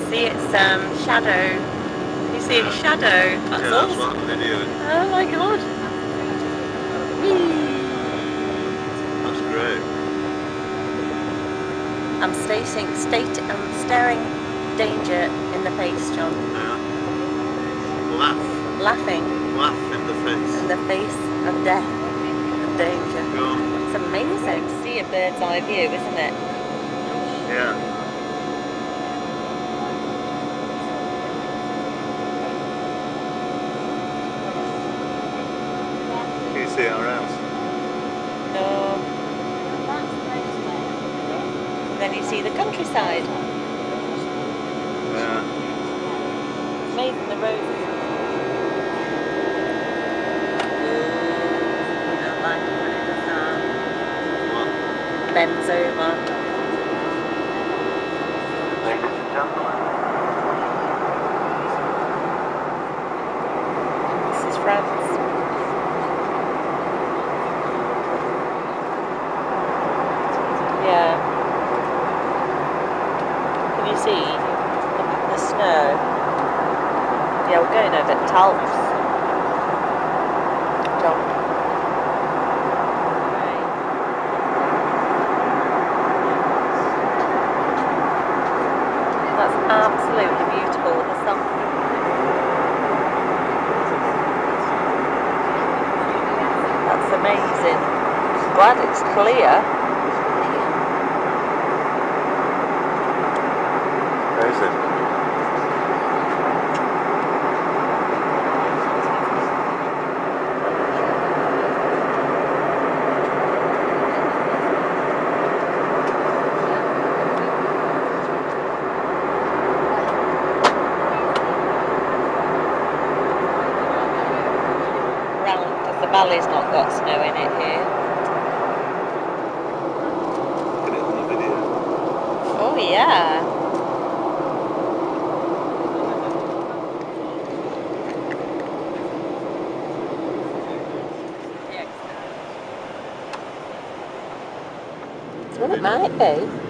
see its shadow. You see its shadow. That's yeah, that's what I'm videoing. Oh my god. That's great. I'm staring danger in the face, John. Yeah. Laughing. Laugh in the face. In the face of death and danger. Go on. It's amazing to see a bird's eye view, isn't it? Yeah. Can you see our house? No. Then you see the countryside. Yeah. Amazing, the roses. Bends over. Ladies and gentlemen. This is France. Yeah. Can you see the snow? Yeah, we're going over Talps. John. That's absolutely beautiful with the sun. That's amazing. Glad it's clear. Where is it? The valley's not got snow in it here. Look at it on the video. Oh yeah. Well, it might be.